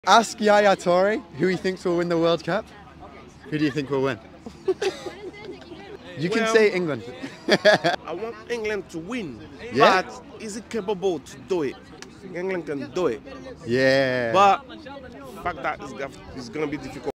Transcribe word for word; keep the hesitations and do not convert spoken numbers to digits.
Ask Yaya Toure who he thinks will win the World Cup. Who do you think will win? You can Well, say England. I want England to win, Yeah? but is it capable to do it? England can do it, Yeah. but the fact that it's, it's going to be difficult.